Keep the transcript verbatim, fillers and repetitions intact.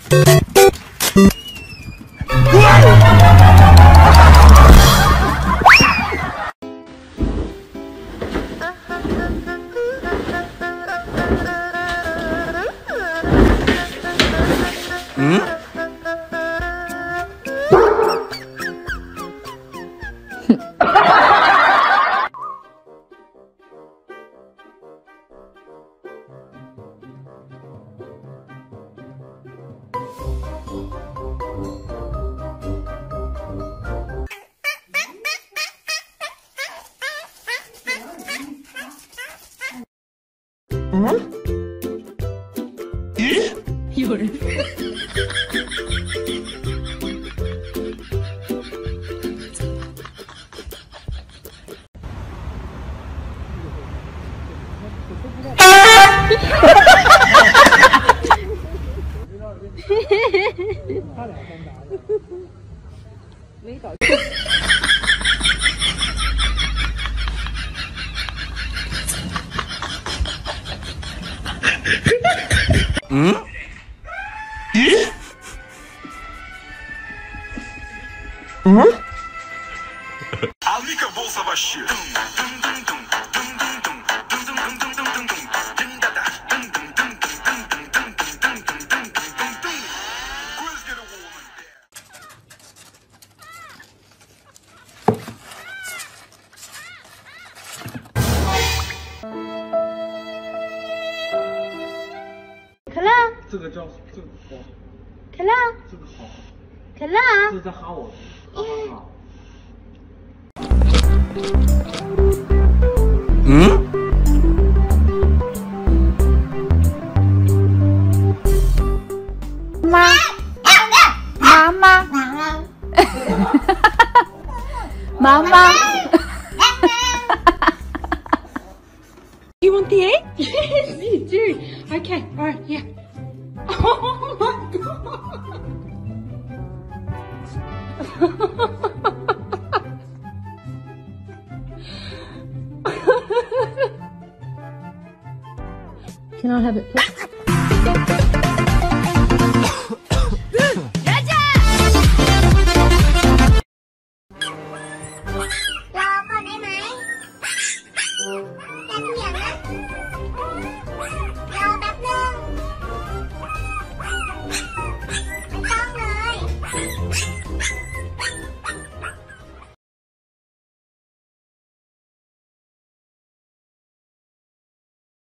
有人。没搞。 嗯？咦？嗯？ 可乐， 这个叫这个好， 可乐， 这个好， 可乐， 这是在哈我，哈哈哈。 嗯？ 妈，妈妈，妈妈。You want the egg? Yes, you do. Okay, all right, yeah. Oh my god. Can I have it, please?